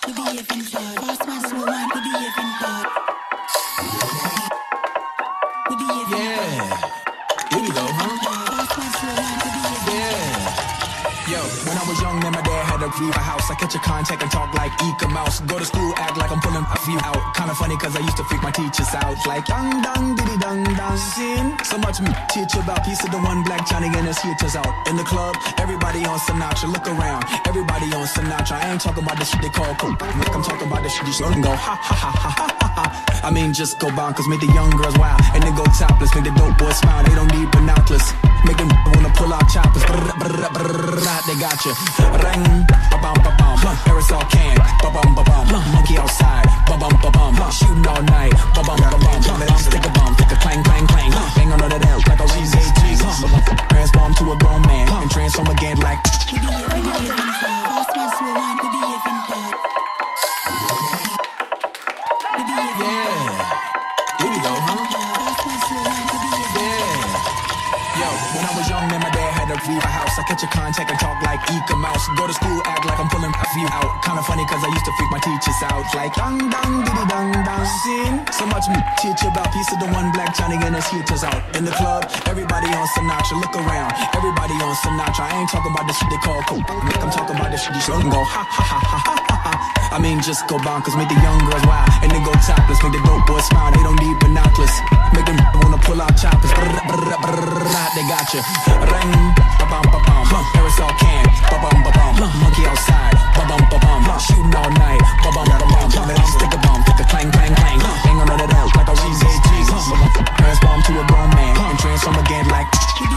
A house, I catch a contact and talk like mouse. Go to school, act like I'm pulling a few out. Kinda funny cause I used to freak my teachers out. Like dung dung diddy dung dung sin. So much me teach about piece of the one black Johnny and his heaters out. In the club, everybody on Sinatra. Look around, everybody on Sinatra. I ain't talking about the shit they call coke. Like I'm talking about the shit you should go ha ha ha ha ha ha. I mean just go bonkers, make the young girls wild. And then go topless, make the dope boys smile. They don't need binoculars. Make them wanna pull out choppers. They got you. Ring, ba-bum, ba-bum. Aerosol can, ba-bum, ba-bum. Monkey outside, ba-bum, ba-bum. Shooting all night, ba-bum, ba-bum. Stick a bum, stick a clang, clang, clang. Bang on the hell like a Reezy. Transform to a grown man and transform again like. A house, I catch a contact and talk like mouse. Go to school, act like I'm pulling a few out. Kinda funny cause I used to freak my teachers out. Like dung dung diddy dung dung sin. So much me teach about piece of the one black Johnny and his heaters out. In the club, everybody on Sinatra. Look around, everybody on Sinatra. I ain't talking about the shit they call coke. Like I'm talking about the shit you should go ha ha ha ha ha ha. I mean just go bonkers, make the young girls wild. And then go topless, make the dope boys smile. They don't need binoculars. Make them wanna pull out choppers. They got you. Ring, ba-bum, ba-bum. Aerosol can, ba-bum, ba-bum. Monkey outside, ba-bum, ba-bum. Shooting all night, ba-bum, ba-bum. Stick a bum, stick a clang, clang, clang. Hang on to that hell like a Reezy. Transform to a grown man and transform again like.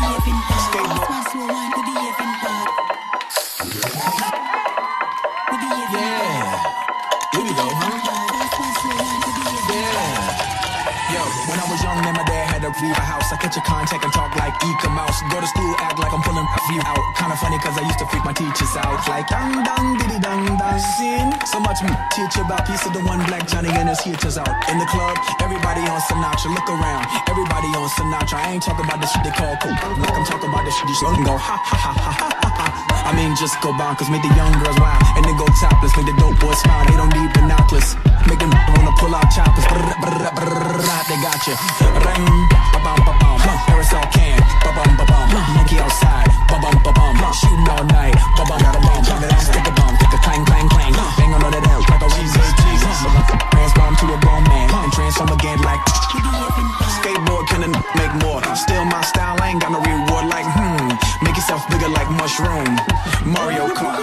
A house, I catch a contact and talk like mouse. Go to school, act like I'm pulling a few out. Kinda funny cause I used to freak my teachers out. Like dung dung diddy dung dung sin. So much me teach about piece of the one black Johnny and his heaters out. In the club, everybody on Sinatra. Look around, everybody on Sinatra. I ain't talking about the shit they call coke. Like I'm talking about the shit you should go ha ha ha ha ha ha. I mean just go bonkers, make the young girls wild. And then go topless, make the dope boys smile. They don't need binoculars. Make them wanna pull out choppers. They got you. Ring, ba-bum, ba-bum. Aerosol can, ba-bum, ba-bum. Monkey outside, ba-bum, ba-bum. Shooting all night, ba-bum, ba-bum. Stick a bum, stick a clang, clang, clang. Bang on that hell like a Reezy. Transform to a grown man and transform again like. Skateboard can make more. Still my style, I ain't got no reward like make yourself bigger like mushroom. Mario Kart.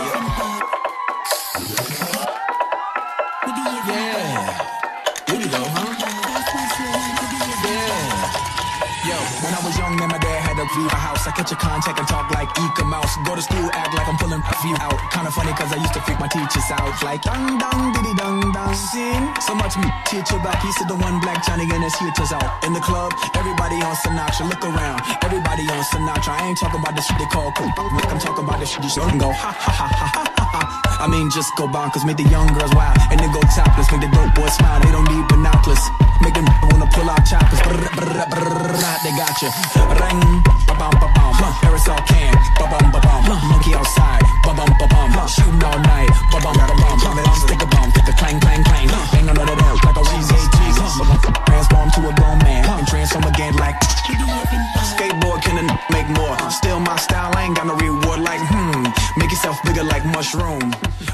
A house, I catch a contact and talk like mouse. Go to school, act like I'm pulling a few out. Kinda funny cause I used to freak my teachers out. Like dung dung diddy dung dung sin. So much me teach about piece of the one black Johnny and his heaters out. In the club, everybody on Sinatra. Look around, everybody on Sinatra. I ain't talking about the shit they call coke. Like I'm talking about the shit you should go ha ha ha ha ha ha. I mean just go bonkers, make the young girls wild. And then go topless, make the dope boys smile. They don't need binoculars. Make them wanna pull out choppers. They got you. Ring, ba-bum, ba-bum. Aerosol can, ba-bum, ba-bum. Monkey outside, ba-bum, ba-bum. Shooting all night, ba-bum, ba-bum. Stick a bum, stick a clang, clang, clang. Hang on to that hell like a Reezy. Transform to a grown man and transform again like. Skateboard can make more. Still my style, I ain't got no reward like make yourself bigger like mushroom.